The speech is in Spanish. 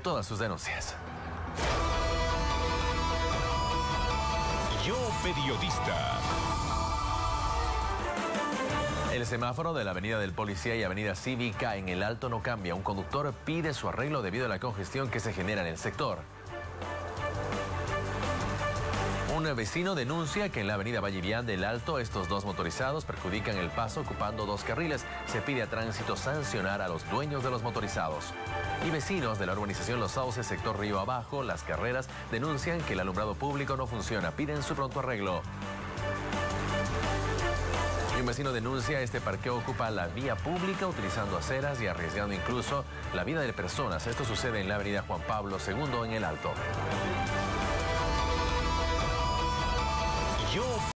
todas sus denuncias. Yo Periodista. El semáforo de la Avenida del Policía y Avenida Cívica en el Alto no cambia. Un conductor pide su arreglo debido a la congestión que se genera en el sector. Un vecino denuncia que en la avenida Vallivian del Alto estos dos motorizados perjudican el paso ocupando dos carriles. Se pide a tránsito sancionar a los dueños de los motorizados. Y vecinos de la urbanización Los Sauces, sector Río Abajo, Las Carreras, denuncian que el alumbrado público no funciona. Piden su pronto arreglo. Y un vecino denuncia este parqueo ocupa la vía pública utilizando aceras y arriesgando incluso la vida de personas. Esto sucede en la avenida Juan Pablo II en el Alto. Yo